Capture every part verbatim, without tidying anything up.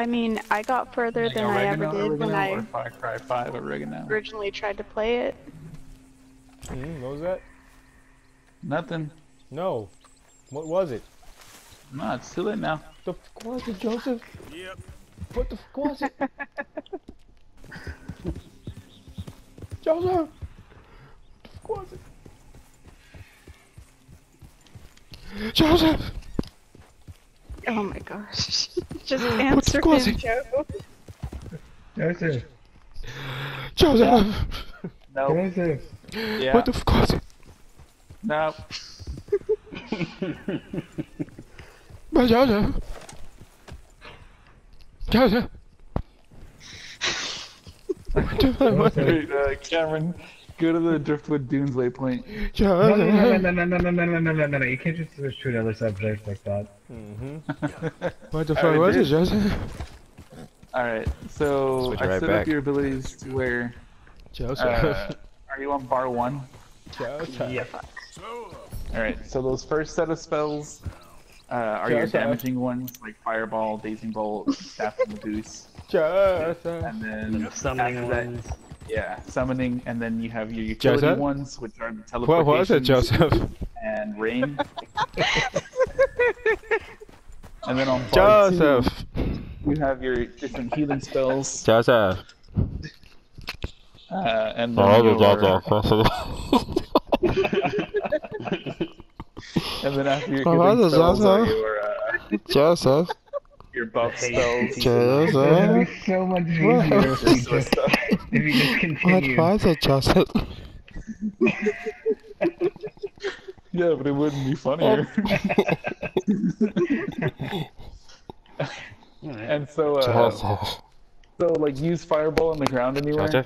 I mean, I got further Like than I ever oregano, did when oregano, I or Far Cry five oregano. originally tried to play it. Mm, what was that? Nothing. No. What was it? No, it's too late now. The fuck was it, Joseph? Yep. What the fuck was it? Joseph! What the fuck was it? Joseph! Oh my gosh. Just What the answer fuck was him, it? Joe. Joseph. Joseph! No. Joseph. Yeah. What the fuck was it? No. But Joseph! Joseph! What the fuck was it? Wait, uh, Cameron, go to the Driftwood Dunes waypoint. No, no, no, Joseph! no, no, no, no, no, no, no, no, no, no. You can't just switch to another subject like that. Mm-hmm. What the fuck Alright, was it, dude. Joseph? Alright, so Switch I right set back. up your abilities to where. Joseph. Uh, are you on bar one? Joseph. Yep. Alright, so those first set of spells uh, are your Joseph. damaging ones, like Fireball, Dazing Bolt, Staff of Medusa. Joseph. And then The summoning after that, ones. yeah, summoning, and then you have your utility Joseph? ones, which are the What was it, teleportations Joseph? and rain. And then on bar Joseph. two, you have your different healing spells, Joseph. uh, and then your, and then after your What healing was it, spells are Joseph? your uh, Joseph. your buff Hey, spells. It Joseph. would be so much easier if you This sort of just, stuff. if you just What continued. was it, Joseph? Yeah, but it wouldn't be funnier. And so, uh, Joseph. so like use Fireball on the ground anywhere. Joseph.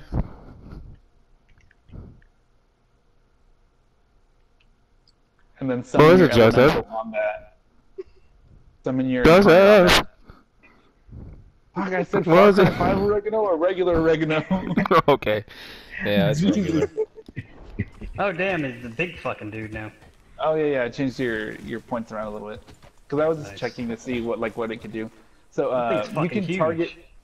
And then summon was your it, Joseph? elemental on that. Summon your Joseph. encounter on that. Fuck, I said What was Far it? Cry five oregano or regular oregano? Okay. Yeah, that's regular. Oh damn, it's the big fucking dude now. Oh yeah, yeah. I changed your your points around a little bit because I was just Nice. checking to see what like what it could do. So uh, thing's you fucking can huge. target